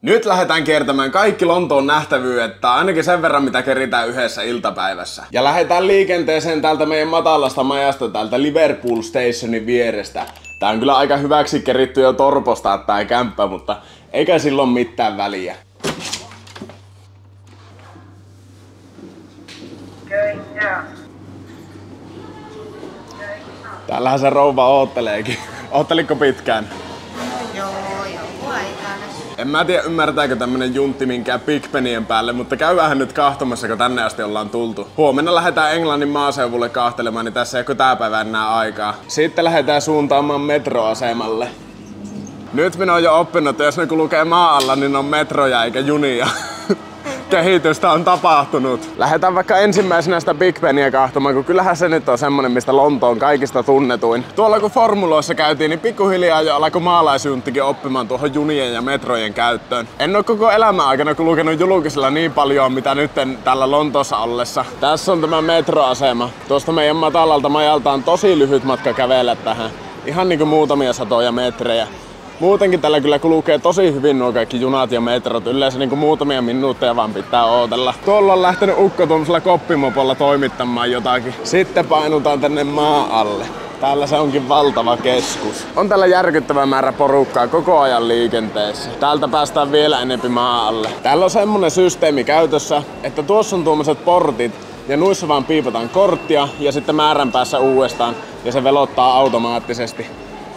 Nyt lähdetään kiertämään kaikki Lontoon nähtävyydet, tai ainakin sen verran mitä keritään yhdessä iltapäivässä. Ja lähdetään liikenteeseen täältä meidän matalasta majasta, täältä Liverpool Stationin vierestä. Tää on kyllä aika hyväksi keritty jo torpostaa tää kämppä, mutta eikä silloin mitään väliä. Täällähän se rouva ootteleekin. Ootteliko pitkään? Joo, joku aikana. En mä tiedä ymmärtääkö tämmönen juntti minkään Big Benien päälle, mutta käydään nyt kahtomassa, kun tänne asti ollaan tultu. Huomenna lähdetään Englannin maaseudulle kahtelemaan, niin tässä ei ole tää päivä enää aikaa. Sitten lähdetään suuntaamaan metroasemalle. Nyt minä oon jo oppinut, että jos ne kulkee maa alla, niin on metroja eikä junia. Kehitystä on tapahtunut. Lähdetään vaikka ensimmäisenä sitä Big Benia kahtomaan, kun kyllähän se nyt on semmonen, mistä Lonto on kaikista tunnetuin. Tuolla kun formuloissa käytiin, niin pikkuhiljaa jo alkoi maalaisjunttikin oppimaan tuohon junien ja metrojen käyttöön. En oo koko elämän aikana kulkenut julkisella niin paljon, mitä nyt täällä Lontoossa ollessa. Tässä on tämä metroasema. Tuosta meidän matalalta majalta on tosi lyhyt matka kävellä tähän. Ihan niinku muutamia satoja metrejä. Muutenkin tällä kyllä kulkee tosi hyvin nuo kaikki junat ja metrot. Yleensä niinku muutamia minuutteja vaan pitää ootella. Tuolla on lähtenyt ukko tuollaisella koppimopolla toimittamaan jotakin. Sitten painutaan tänne maa alle. Täällä se onkin valtava keskus. On täällä järkyttävä määrä porukkaa koko ajan liikenteessä. Täältä päästään vielä enempi maa alle. Täällä on semmonen systeemi käytössä, että tuossa on tuommoiset portit. Ja nuissa vaan piipataan korttia ja sitten määrän päässä uudestaan. Ja se velottaa automaattisesti.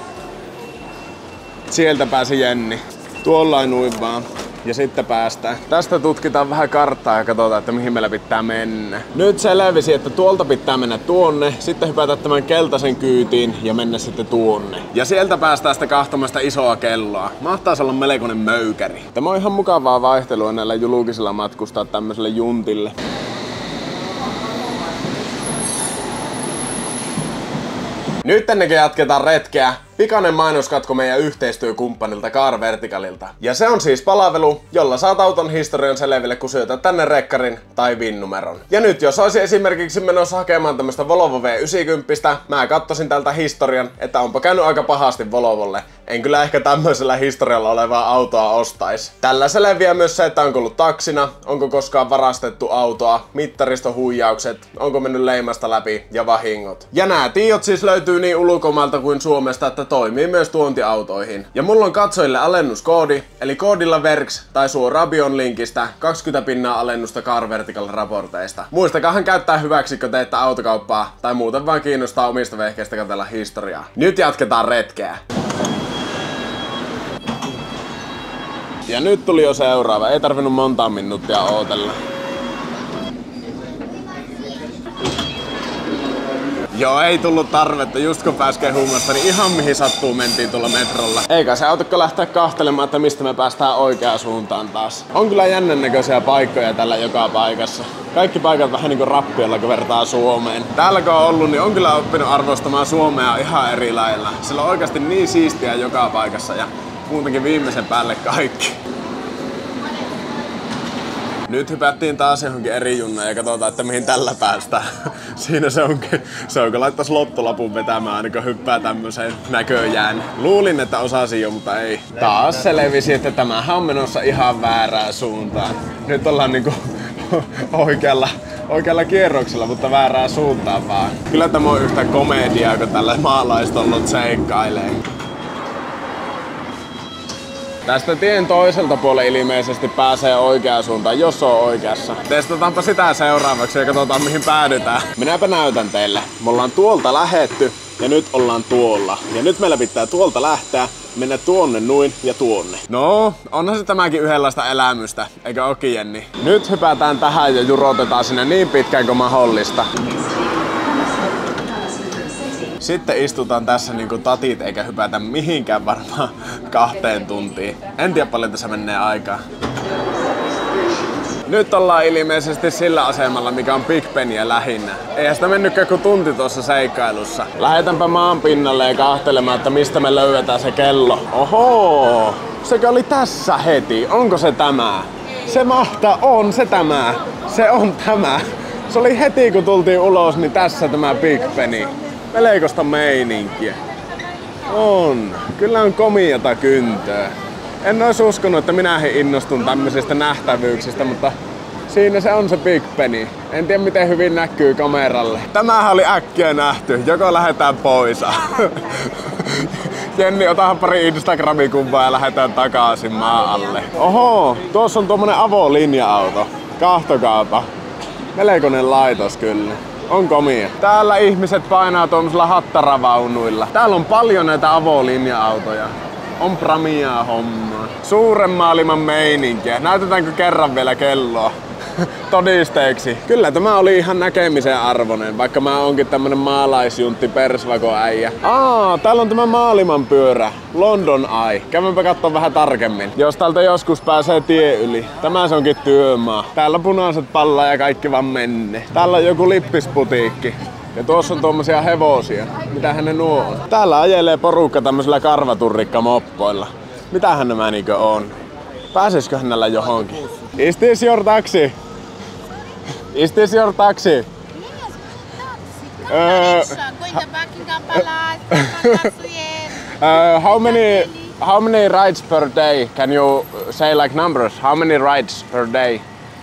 Sieltä pääsi Jenni. Tuollain noin vaan. Ja sitten päästään. Tästä tutkitaan vähän karttaa ja katsotaan, että mihin meillä pitää mennä. Nyt selvisi, että tuolta pitää mennä tuonne, sitten hypätä tämän keltaisen kyytiin ja mennä sitten tuonne. Ja sieltä päästään sitten kahtomaan sitä isoa kelloa. Mahtaisi olla melkoinen möykäri. Tämä on ihan mukavaa vaihtelua näillä julkisilla matkustaa tämmöiselle juntille. Nyt ennenkin jatketaan retkeä. Pikainen mainoskatko meidän yhteistyökumppanilta Car Verticalilta. Ja se on siis palvelu, jolla saat auton historian selville, kun syötät tänne rekkarin tai VIN-numeron. Ja nyt jos olisi esimerkiksi menossa hakemaan tämmöstä Volvo V90, mä kattosin tältä historian, että onpa käynyt aika pahasti Volvolle. En kyllä ehkä tämmöisellä historialla olevaa autoa ostais. Tällä selviää myös se, että onko ollut taksina, onko koskaan varastettu autoa, mittaristohuijaukset, onko mennyt leimasta läpi ja vahingot. Ja nää tiedot siis löytyy niin ulkomailta kuin Suomesta, että toimii myös tuontiautoihin. Ja mulla on katsojille alennuskoodi, eli koodilla VERKS tai suoraan Bion linkistä 20% alennusta Car Vertical raporteista. Muistakahan käyttää hyväksi, kun teette autokauppaa tai muuten vaan kiinnostaa omista vehkeistä katsella historiaa. Nyt jatketaan retkeä. Ja nyt tuli jo seuraava, ei tarvinnut montaa minuuttia ootella. Joo, ei tullut tarvetta, just kun pääs kehumasta, niin ihan mihin sattuu mentiin tuolla metrolla. Eikä se autakko lähteä kahtelemaan, että mistä me päästään oikeaan suuntaan taas. On kyllä jännän näköisiä paikkoja tällä joka paikassa. Kaikki paikat vähän niinku rappiolla, kun vertaa Suomeen. Täällä kun on ollut, niin on kyllä oppinut arvostamaan Suomea ihan eri lailla. Sillä on oikeasti niin siistiä joka paikassa ja muutenkin viimeisen päälle kaikki. Nyt hypättiin taas johonkin eri junnaan ja katsotaan, että mihin tällä päästään. Siinä se onkin. Se onko laittais lottolapun vetämään aina kun hyppää tämmöiseen näköjään. Luulin, että osasin jo, mutta ei. Taas selvisi, että tämähän on menossa ihan väärään suuntaan. Nyt ollaan niinku oikealla kierroksella, mutta väärään suuntaan vaan. Kyllä tämä on yhtä komediaa, kun tällä maalaistollut seikkailee. Tästä tien toiselta puolella ilmeisesti pääsee oikeaan suuntaan, jos on oikeassa. Testataanpa sitä seuraavaksi ja katsotaan mihin päädytään. Minäpä näytän teille. Me ollaan tuolta lähetty ja nyt ollaan tuolla. Ja nyt meillä pitää tuolta lähteä, mennä tuonne noin ja tuonne. No, onhan se tämäkin yhdenlaista elämystä, eikö ookin Jenni? Nyt hypätään tähän ja jurotetaan sinne niin pitkään kuin mahdollista. Sitten istutaan tässä niinku tatit eikä hypätä mihinkään varmaan 2 tuntiin. En tiedä paljon tässä menee aikaa. Nyt ollaan ilmeisesti sillä asemalla, mikä on Big Benia lähinnä. Eihän sitä mennytkään kuin tunti tuossa seikkailussa. Lähetänpä maan pinnalle ja kahtelemaan, että mistä me löydetään se kello. Oho! Sekö oli tässä heti? Onko se tämä? Se on se tämä. Se on tämä. Se oli heti kun tultiin ulos, niin tässä tämä Big Beni. Melkoista meininkiä. On. Kyllä on komiata kyntöä. En ois uskonut, että minäkin innostun tämmöisistä nähtävyyksistä, mutta siinä se on se Big Beni. En tiedä miten hyvin näkyy kameralle. Tämähän oli äkkiä nähty. Joko lähdetään pois. Jenni, otahan pari Instagramikuvaa ja lähdetään takaisin maa alle. Oho, tuossa on tuommoinen avolinja-auto. Kahtokaapa. Melkoinen laitos kyllä. On komia. Täällä ihmiset painaa tuommoisilla hattaravaunuilla. Täällä on paljon näitä avolinja-autoja. On pramiaa hommaa. Suuren maailman meininkiä. Näytetäänkö kerran vielä kelloa? Todisteeksi. Kyllä tämä oli ihan näkemisen arvoinen, vaikka mä oonkin tämmönen maalaisjuntti persvakoäijä. Täällä on tämä maailmanpyörä. London Eye. Käydäänpä katsomaan vähän tarkemmin. Jos täältä joskus pääsee tie yli. Tämä se onkin työmaa. Täällä punaiset pallaa ja kaikki vaan menne. Täällä on joku lippisputiikki. Ja tuossa on tuommoisia hevosia. Mitähän ne nuo on? Täällä ajelee porukka tämmöisillä karvaturrikkamoppoilla. Mitähän nämä niinkö on? Pääsisikö hänellä johonkin? Is this your taxi? Is this your taxi? How many rides per day? Can you say like numbers? How many rides per day?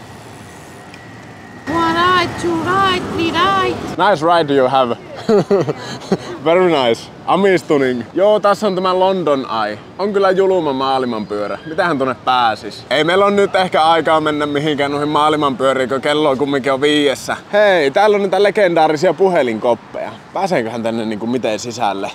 1 ride, 2 ride, 3 ride. Nice ride you have. Very nice. Amistunning. Joo, tässä on tämä London Eye. On kyllä julma maailmanpyörä. Mitähän tonne pääsis? Ei meillä on nyt ehkä aikaa mennä mihinkään noihin maailmanpyöriin, kun kello on kumminkin on 5. Hei, täällä on niitä legendaarisia puhelinkoppeja. Pääseenköhän tänne niinku miten sisälle?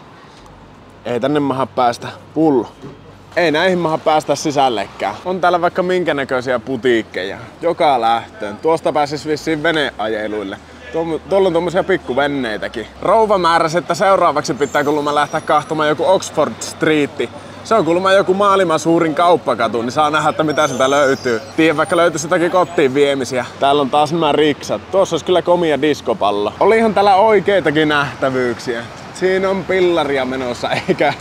Ei tänne maha päästä. Pullo. Ei näihin maha päästä sisällekään. On täällä vaikka minkä näköisiä putiikkeja. Joka lähtöön. Tuosta pääsis vissiin veneajeluille. Tuolla on tommosia pikkuvenneitäkin. Rouva määräsi, että seuraavaksi pitää kuulemma lähteä kahtomaan joku Oxford Street. Se on kuulemma joku maailman suurin kauppakatu, niin saa nähdä, että mitä sieltä löytyy. Tiedän, vaikka löytyisi jotakin kotiin viemisiä. Täällä on taas nämä riksat. Tuossa olisi kyllä komia diskopallo. Olihan täällä oikeitakin nähtävyyksiä. Siinä on pillaria menossa, eikä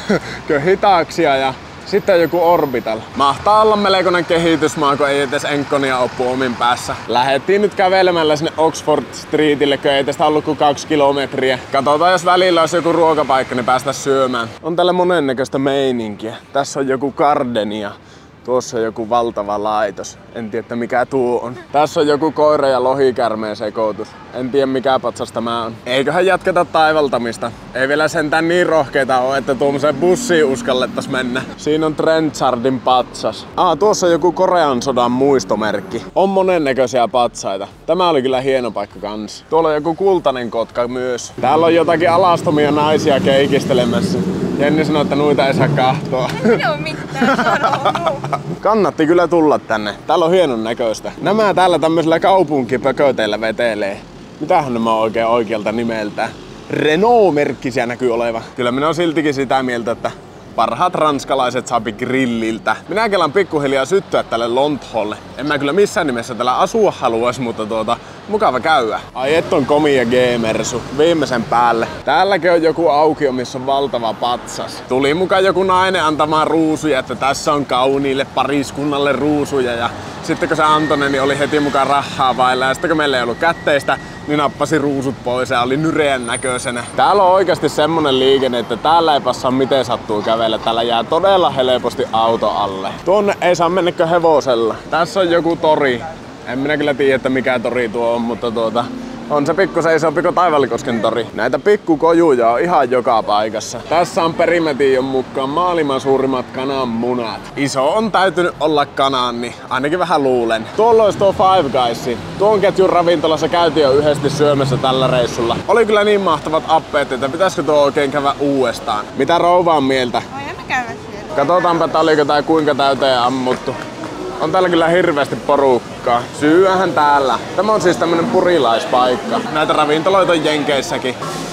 hitaaksia ja sitten on joku Orbital. Mahtaa olla melkoinen kehitysmaa, kun ei edes Enkkonia oppu omin päässä. Lähettiin nyt kävelemällä sinne Oxford Streetille, kun ei tästä ollut kuin 2 kilometriä. Katsotaan, jos välillä olisi joku ruokapaikka, niin päästä syömään. On täällä monennäköistä meininkiä. Tässä on joku Gardenia. Tuossa on joku valtava laitos. En tiedä, mikä tuo on. Tässä on joku koira- ja lohikärmeen sekoitus. En tiedä, mikä patsas tämä on. Eiköhän jatketa taivaltamista. Ei vielä sentään niin rohkeita ole, että tuommoiseen bussiin uskallettais mennä. Siinä on Trenchardin patsas. Tuossa on joku Korean sodan muistomerkki. On monennäköisiä patsaita. Tämä oli kyllä hieno paikka kans. Tuolla on joku kultainen kotka myös. Täällä on jotakin alastomia naisia keikistelemässä. Jenni sanoi, että noita ei saa kahtoa. Ei oo mitään sanonut. Kannatti kyllä tulla tänne. Täällä on hienon näköistä. Nämä täällä tämmöisillä kaupunkipököteillä vetelee. Mitähän nämä on oikein oikealta nimeltä? Renault-merkkisiä näkyy oleva. Kyllä minä on siltikin sitä mieltä, että parhaat ranskalaiset saapi grilliltä. Minä kelan pikkuhiljaa syttyä tälle Lontholle. En mä kyllä missään nimessä täällä asua haluais, mutta mukava käydä. Ai et on komia G-mersu. Viimeisen päälle. Täälläkin on joku aukio, missä on valtava patsas. Tuli mukaan joku nainen antamaan ruusuja, että tässä on kauniille pariskunnalle ruusuja. Ja sitten kun se antoi ne, niin oli heti mukaan rahaa vailla. Ja sitten kun meillä ei ollut kätteistä, niin nappasi ruusut pois ja oli nyreän näköisenä. Täällä on oikeasti semmonen liikenne, että täällä ei passaa miten sattuu kävellä. Täällä jää todella helposti auto alle. Tuonne ei saa mennäkö hevosella. Tässä on joku tori. En minä kyllä tiedä, että mikä tori tuo on, mutta on se pikkusen isompi kuin Taivallikosken tori. Näitä pikkukojuja on ihan joka paikassa. Tässä on Perimetion mukaan maailman suurimmat kananmunat. Iso on täytynyt olla kanaan, niin ainakin vähän luulen. Tuolla olisi tuo Five Guys. Tuon ketjun ravintolassa käytiin jo yhdesti syömässä tällä reissulla. Oli kyllä niin mahtavat appeet, että pitäisikö tuo oikein käydä uudestaan. Mitä rouva on mieltä? Voimme käydä siellä. Katsotaanpa, että oliko tää kuinka täyteen ammuttu. On täällä kyllä hirveästi porukkaa. Syöhän täällä. Tämä on siis tämmönen purilaispaikka. Näitä ravintoloita on Jenkeissäkin.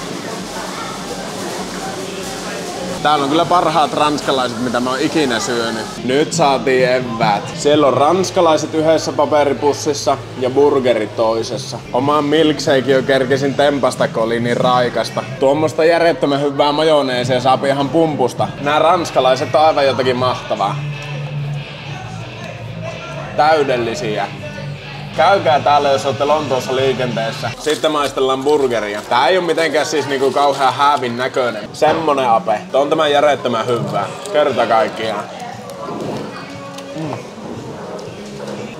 Täällä on kyllä parhaat ranskalaiset, mitä mä oon ikinä syönyt. Nyt saatiin eväät. Siellä on ranskalaiset yhdessä paperipussissa ja burgerit toisessa. Omaan milkshake jo kerkesin tempasta, kun oli niin raikasta. Tuommoista järjettömän hyvää majoneesia saapi ihan pumpusta. Nää ranskalaiset on aivan jotakin mahtavaa. Täydellisiä. Käykää täällä, jos olette Lontoossa liikenteessä. Sitten maistellaan burgeria. Tää ei oo mitenkään siis niinku kauhean häävin näköinen. Semmonen ape. On tämä järjettömän hyvää. Kerta kaikkiaan.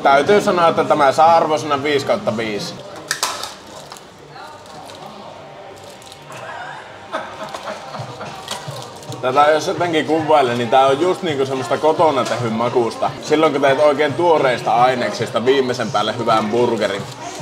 Täytyy sanoa, että tämä saa arvosana 5/5. Tätä jos jotenkin kuvailen, niin tää on just niinku semmoista kotona tehyn makuusta. Silloin kun teet oikein tuoreista aineksista viimeisen päälle hyvän burgerin.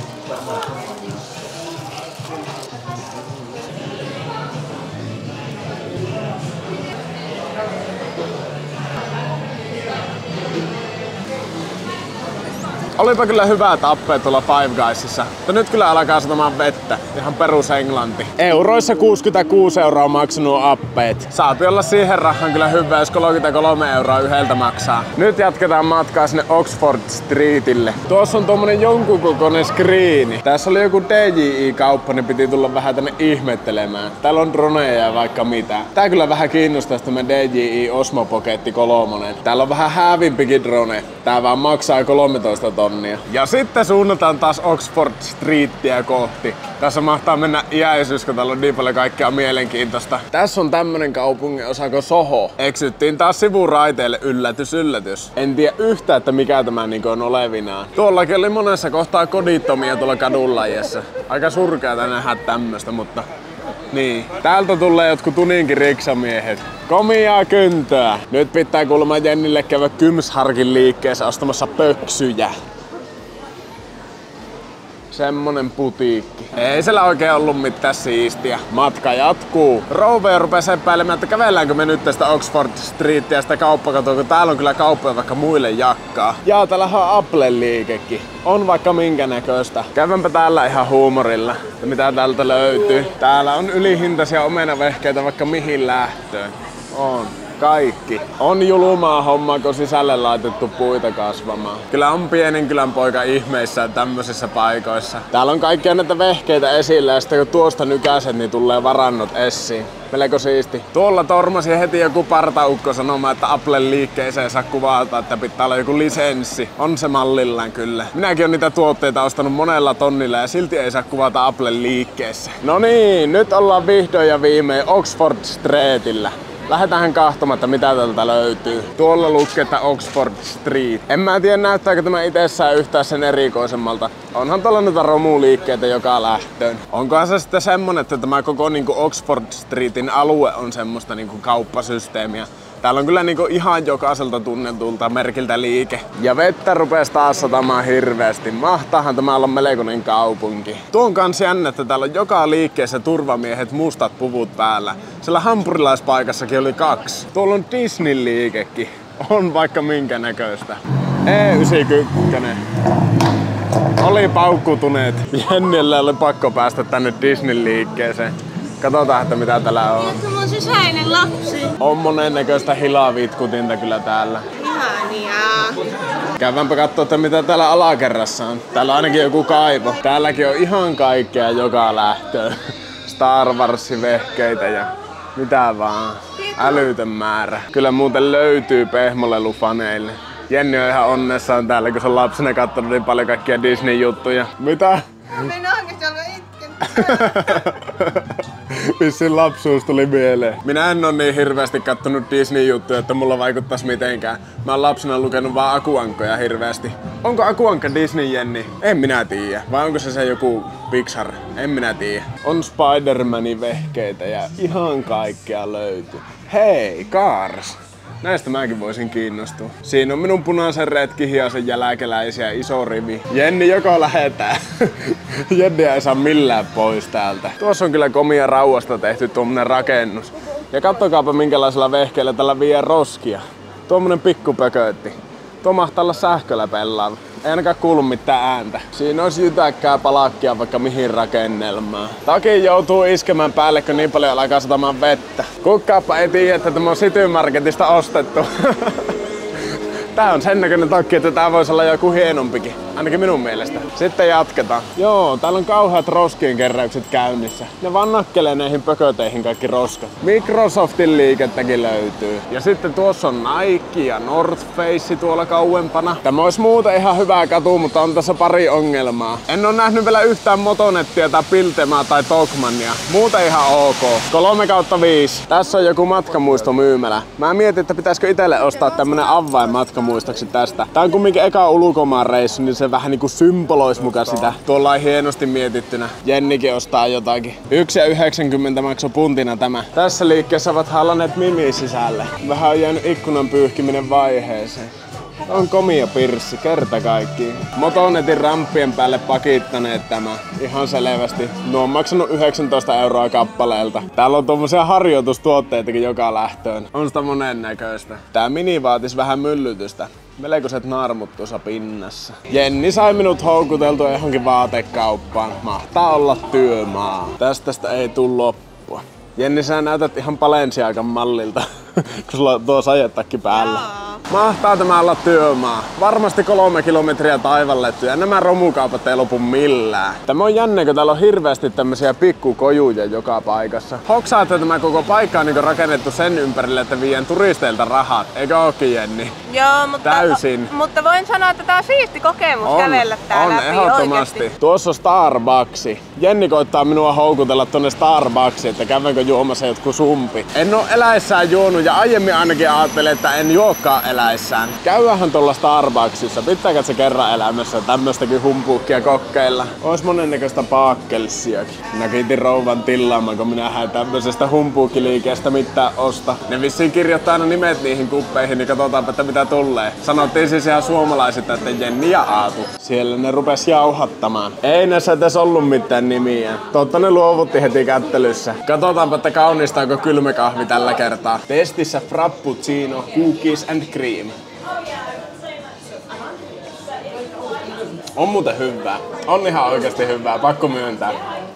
Olipa kyllä hyvää tappea tuolla Five Guysissa, mutta nyt kyllä alkaa satamaan vettä. Ihan perus Englanti. Euroissa 66 € maksanut appeet. Saati olla siihen rahaan kyllä hyvä, jos 33 € yhdeltä maksaa. Nyt jatketaan matkaa sinne Oxford Streetille. Tuossa on tommonen jonkun kokoinen screeni. Tässä oli joku DJI-kauppa, niin piti tulla vähän tänne ihmettelemään. Täällä on droneja ja vaikka mitä. Tää kyllä vähän kiinnostaa tämä DJI Osmo Pocket 3. Täällä on vähän häävimpikin drone. Tää vaan maksaa 13 tonnia. Ja sitten suunnataan taas Oxford Streetia kohti. Tässä mahtaa mennä iäisyys, kun täällä on niin paljon kaikkea mielenkiintoista. Tässä on tämmönen kaupungin osa kuin Soho. Eksyttiin taas sivuraiteille, yllätys. En tiedä yhtään, että mikä tämä niinku on olevinaan. Tuollakin oli monessa kohtaa kodittomia tuolla kadunlaajassa. Aika surkeata nähdä tämmöstä, mutta niin. Täältä tulee jotkut tuninkin riksamiehet. Komiaa kyntöä. Nyt pitää kuulemma Jennille käydä Kymsharkin liikkeessä ostamassa pöksyjä. Semmonen putiikki. Ei siellä oikein ollut mitään siistiä. Matka jatkuu. Rove rupesi epäilemään, että kävelläänkö me nyt tästä Oxford Streetia sitä kauppakatoa, kun täällä on kyllä kauppoja vaikka muille jakkaa. Ja täällä on Applen liikekin. On vaikka minkä näköistä. Käydäänpä täällä ihan huumorilla. Ja mitä täältä löytyy? Täällä on ylihintaisia omenavehkeitä vaikka mihin lähtöön. On. Kaikki. On julmaa hommaa, kun sisälle laitettu puita kasvamaan. Kyllä on pienen kylän poika ihmeissään tämmöisissä paikoissa. Täällä on kaikkia näitä vehkeitä esillä ja sitten kun tuosta nykäset, niin tulee varannot esiin. Melko siisti. Tuolla tormasi heti joku partaukko sanomaan, että Applen liikkeeseen saa kuvata, että pitää olla joku lisenssi. On se mallillaan kyllä. Minäkin on niitä tuotteita ostanut monella tonnilla ja silti ei saa kuvata Applen liikkeessä. No niin, nyt ollaan vihdoin ja viimein Oxford Streetillä. Lähdetään kahtomatta, mitä täältä löytyy. Tuolla lukee, että Oxford Street. En mä tiedä, näyttääkö tämä itsessään yhtään sen erikoisemmalta. Onhan tuolla noita romuliikkeitä joka lähtöön. Onkohan se sitten semmonen, että tämä koko niinku Oxford Streetin alue on semmoista niinku kauppasysteemiä. Täällä on kyllä niinku ihan jokaiselta tunnetulta merkiltä liike. Ja vettä rupes taas satamaan hirveästi. Mahtaahan tämä olla melkoinen kaupunki. Tuo on kans jännä, että täällä on joka liikkeessä turvamiehet mustat puvut päällä. Siellä hampurilaispaikassakin oli 2. Tuolla on Disney-liikekin. On vaikka minkä näköistä. E91. Oli paukkutuneet. Jennille oli pakko päästä tänne Disney-liikkeeseen. Katsotaan, että mitä täällä on. Tämä on sisäinen lapsi. On monennäköistä hilavitkutinta kyllä täällä. Ihania. Käydäänpä kattoo, että mitä täällä alakerrassa on. Täällä on ainakin joku kaivo. Täälläkin on ihan kaikkea joka lähtöön. Star Wars-vehkeitä ja mitä vaan. Älytön määrä. Kyllä muuten löytyy pehmolelufaneille. Jenni on ihan onnessaan täällä, kun se on lapsena katsonut niin paljon kaikkia Disney-juttuja. Mitä? Meidän oikeesti alkoi itken. Vissin lapsuus tuli mieleen. Minä en oo niin hirveästi kattonut Disney-juttuja, että mulla vaikuttais mitenkään. Mä oon lapsena lukenut vaan Akuankkoja hirveästi. Onko Akuankka Disney, Jenni? En minä tiedä. Vai onko se joku Pixar? En minä tiedä. On Spider-Manin vehkeitä ja ihan kaikkea löytyy. Hei, Cars! Näistä mäkin voisin kiinnostua. Siinä on minun punaisen retkihiasen jälkeläisiä iso rivi. Jenni joko lähetään. Jenni ei saa millään pois täältä. Tuossa on kyllä komia rauasta tehty tuommoinen rakennus. Ja kattokaapa minkälaisella vehkeellä tällä vie roskia. Tuommoinen pikkupökötti. Tuo mahtaa olla sähköllä pelaava. Ei ainakaan kuulu mitään ääntä. Siinä olisi jytäkkää palakkia vaikka mihin rakennelmaan. Toki joutuu iskemään päälle, kun niin paljon alkaa satamaan vettä. Kukkaappa ei tiedä, että tämä on City Marketista ostettu. Tää on sen näköinen takki, että tää voisi olla joku hienompikin. Ainakin minun mielestä. Sitten jatketaan. Joo, täällä on kauheat roskien keräykset käynnissä. Ne vaan nakkelee näihin pököteihin kaikki roskat. Microsoftin liikettäkin löytyy. Ja sitten tuossa on Nike ja North Face tuolla kauempana. Tämä olisi muuten ihan hyvää katu, mutta on tässä pari ongelmaa. En oo nähnyt vielä yhtään Motonettia tai Piltemaa tai Tokmannia. Muuten ihan ok. 3/5. Tässä on joku matkamuistomyymälä. Mä mietin, että pitäisikö itelle ostaa tämmönen avainmatkamuistoksi tästä. Tää on kumminkin eka ulkomaan reissu, niin se vähän niinku symbolois muka sitä. Tuolla on hienosti mietittynä. Jennikin ostaa jotakin. 1,90 maksoi puntina tämä. Tässä liikkeessä ovat hallanneet Mimi sisälle. Vähän on jäänyt ikkunan pyyhkiminen vaiheeseen. On komia pirssi, kerta kaikkiin. Motonetin ramppien päälle pakittaneet tämä. Ihan selvästi. Nuo on maksanut 19 € kappaleelta. Täällä on tommosia harjoitustuotteitakin joka lähtöön. On sitä monennäköistä. Tää mini vaatis vähän myllytystä. Melkoiset naarmut tuossa pinnassa. Jenni sai minut houkuteltua johonkin vaatekauppaan. Mahtaa olla työmaa. Tästä ei tuu loppua. Jenni, sä näytät ihan Balenciagan mallilta, kun sulla on tuo sajetakki päällä. Mahtaa tämä olla työmaa. Varmasti 3 kilometriä taivallettu ja nämä romukaupat ei lopu millään. Tämä on jännä, kun täällä on hirveästi tämmösiä pikkukojuja joka paikassa. Hoksaa, että tämä koko paikka on niin rakennettu sen ympärille, että vien turisteilta rahat. Eikö ookin, Jenni? Joo, mutta, täysin. Mutta voin sanoa, että tää on siisti kokemus kävellä täällä läpi ehdottomasti. Oikeasti. Tuossa on Starbucksi. Jenni koittaa minua houkutella tonne Starbuksiin, että käydäänkö juomassa jotkut sumpi. En oo eläissään juonut ja aiemmin ainakin ajattelin, että en juokaan eläissään. Käydähän tuolla Starbucksissa. Pitääkö se kerran elämässä tämmöstäkin humpuukkia kokeilla? Ois monennäköistä paakkelsiakin. Näkitin rouvan tillaamaan, kun minä hain tämmöisestä humpuukkiliikeestä mitään osta. Ne vissiin kirjoittaa aina nimet niihin kuppeihin, niin katsotaanpa, että mitä tulee. Sanottiin siis ihan suomalaisista, että Jenni ja Aatu. Siellä ne rupes jauhattamaan. Ei näissä edes ollut mitään nimiä. Totta ne luovutti heti kättelyssä. Katsotaanpa, että kaunistaako kylmäkahvi tällä kertaa. Testissä Frappuccino, Cookies and Cream. On muuten hyvää. On ihan oikeasti hyvää, pakko myöntää.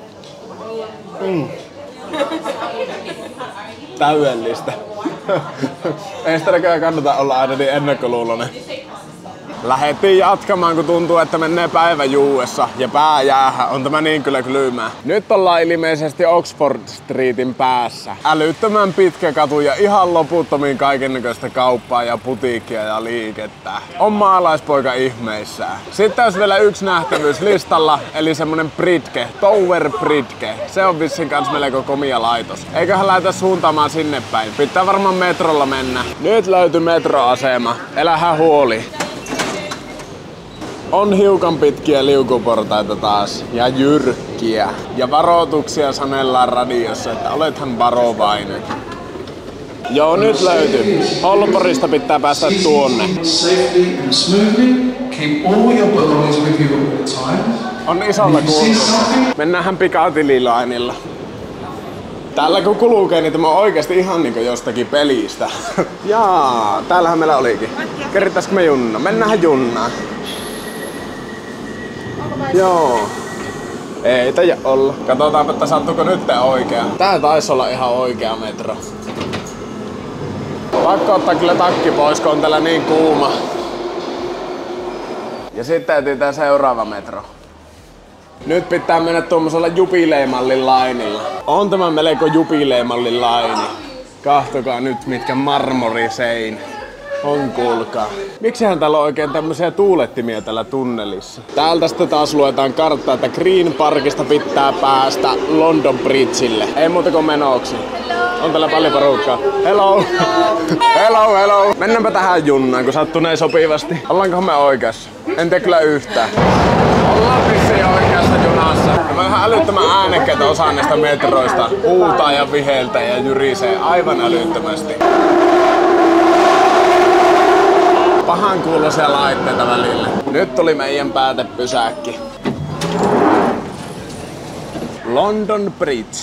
Täydellistä. Ei sitä näköjään kannata olla aina niin ennakkoluuloinen. Lähettiin jatkamaan, kun tuntuu, että menee päivä juuessa ja pää jäähän. On tämä niin kyllä kylmää. Nyt ollaan ilmeisesti Oxford Streetin päässä. Älyttömän pitkä katu ja ihan loputtomiin kaikennäköistä kauppaa ja putiikkia ja liikettä. On maalaispoika ihmeissään. Sitten olisi vielä yksi nähtävyys listalla, eli semmonen Bridge, Tower Bridge. Se on vissiin kans melko komia laitos. Eiköhän lähdetä suuntaamaan sinne päin. Pitää varmaan metrolla mennä. Nyt löytyi metroasema. Elähän huoli. On hiukan pitkiä liukuportaita taas ja jyrkkiä. Ja varoituksia sanellaan radiossa, että olethan varovainen. Joo, nyt löytyy. Holborista pitää päästä tuonne. On isolla kulkussa. Mennäänhän Piccadilly Linella. Täällä kun kulkee, niin tämä on oikeasti ihan niinku jostakin pelistä. Jaa, täällähän meillä olikin. Kerittäisikö me junna? Mennäänhän junnaan. Joo. Ei taida olla. Katsotaanpa, että sattuuko nyt oikea. Tää taisi olla ihan oikea metro. Pakko ottaa kyllä takki pois, kun on täällä niin kuuma. Ja sitten etsitään seuraava metro. Nyt pitää mennä tuommoisella jubileemallin lainilla. On tämä melko jubileemallin laini. Kahtokaa nyt mitkä marmorisein. On kuulkaa. Miksihän täällä on oikein tämmöisiä tuulettimia tällä tunnelissa? Täältä sitten taas luetaan karttaa, että Green Parkista pitää päästä London Bridgelle. Ei muuta kuin menoksi. On täällä paljon porukkaa. Hello! Hello, hello! Mennäänpä tähän junnaan, kun sattunee sopivasti. Ollaankohan me oikeassa? En tiedä kyllä yhtään. Ollaan vissiin oikeassa junassa. Mä ihan älyttömän äänekkäitä osaan näistä metroista. Huutaa ja viheltää ja jyrisee aivan älyttömästi. Pahan kuuloisia laitteita välillä. Nyt tuli meidän päätepysäkki. London Bridge.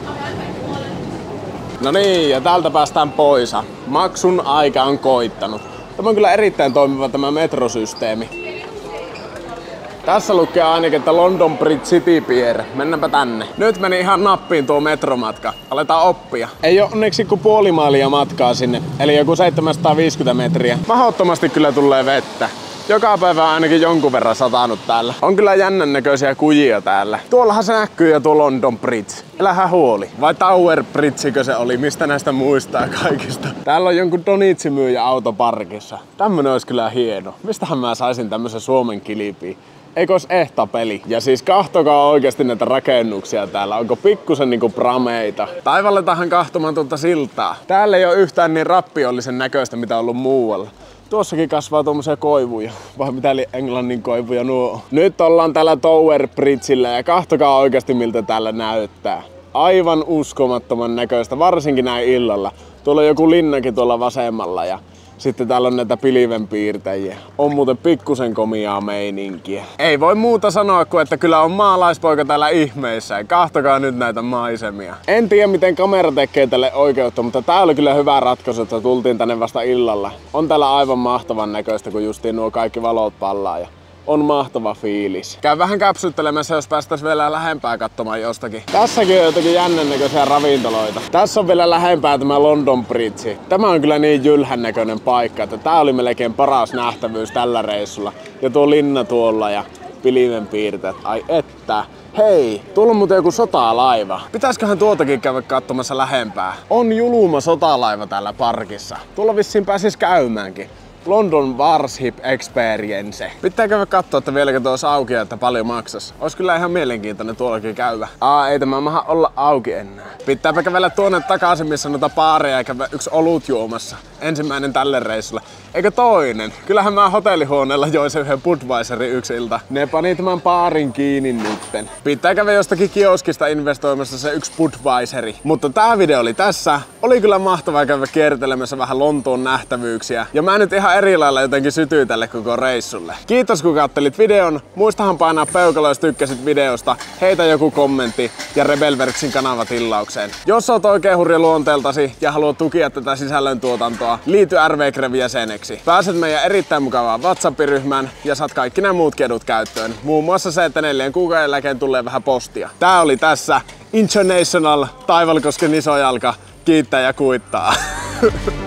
No niin, ja täältä päästään pois. Maksun aika on koittanut. Tämä on kyllä erittäin toimiva tämä metrosysteemi. Tässä lukee ainakin, että London Bridge City Pier. Mennäänpä tänne. Nyt meni ihan nappiin tuo metromatka. Aletaan oppia. Ei oo onneksi kuin puoli mailia matkaa sinne. Eli joku 750 metriä. Mahdottomasti kyllä tulee vettä. Joka päivä on ainakin jonkun verran satanut täällä. On kyllä jännän näköisiä kujia täällä. Tuollahan se näkyy jo tuo London Bridge. Älähän huoli. Vai Tower Bridgeikö se oli? Mistä näistä muistaa kaikista? Täällä on jonkun donitsimyyjä autoparkissa. Tämmönen olisi kyllä hieno. Mistähän mä saisin tämmösen Suomen kilpiin? Eikö olisi ehta peli? Ja siis kahtokaa oikeasti näitä rakennuksia täällä. Onko pikkusen niinku prameita? Taivalletahan kahtomaan tuolta siltaa. Täällä ei ole yhtään niin rappiollisen näköistä mitä on ollut muualla. Tuossakin kasvaa tuommoisia koivuja. Vai mitä eli englannin koivuja nuo? Nyt ollaan täällä Tower Bridgellä ja kahtokaa oikeasti miltä täällä näyttää. Aivan uskomattoman näköistä, varsinkin näin illalla. Tuolla on joku linnakin tuolla vasemmalla ja sitten täällä on näitä pilvenpiirtäjiä. On muuten pikkusen komiaa meininkiä. Ei voi muuta sanoa kuin, että kyllä on maalaispoika täällä ihmeissä. Kahtokaa nyt näitä maisemia. En tiedä miten kamera tekee tälle oikeutta, mutta tää oli kyllä hyvä ratkaisu, että tultiin tänne vasta illalla. On täällä aivan mahtavan näköistä, kun justiin nuo kaikki valot pallaa. Ja on mahtava fiilis. Käy vähän käpsyttelemässä, jos päästäis vielä lähempää katsomaan jostakin. Tässäkin on jotakin jännän näköisiä ravintoloita. Tässä on vielä lähempää tämä London Bridge. Tämä on kyllä niin jylhän näköinen paikka, että tää oli melkein paras nähtävyys tällä reissulla. Ja tuo linna tuolla ja pilvenpiirtäjät. Ai että. Hei, tuolla on muuten joku sotalaiva. Pitäisköhän tuotakin käydä katsomassa lähempää? On julma sotalaiva täällä parkissa. Tuolla vissiin pääsis käymäänkin. London Warship Experience. Pitää käydä katsoa, että vieläkö tuo olisi auki ja että paljon maksas. Ois kyllä ihan mielenkiintoinen tuollakin käydä. Ei tämä maha olla auki enää. Pitääpä kävellä tuonne takaisin, missä noita baareja ja käydä yksi olut juomassa. Ensimmäinen tälle reissulle. Eikö toinen? Kyllähän mä hotellihuoneella join sen yhden Budweiserin yksi ilta. Ne pani tämän baarin kiinni nytten. Pitää käydä jostakin kioskista investoimassa se yksi Budweiseri. Mutta tää video oli tässä. Oli kyllä mahtavaa käydä kiertelemässä vähän Lontoon nähtävyyksiä. Ja mä nyt ihan eri lailla jotenkin sytyy tälle koko reissulle. Kiitos kun kattelit videon. Muistahan painaa peukalo, jos tykkäsit videosta. Heitä joku kommentti ja Rebelverksin kanava tilaukseen. Jos oot oikein hurja luonteeltasi ja haluat tukia tätä sisällöntuotantoa, liity RV-Krevin jäseneksi. Pääset meidän erittäin mukavaan WhatsApp-ryhmään ja saat kaikki nämä muut kedut käyttöön. Muun muassa se, että 4 kuukauden jälkeen tulee vähän postia. Tää oli tässä International Taivalkosken iso jalka. Kiittää ja kuittaa.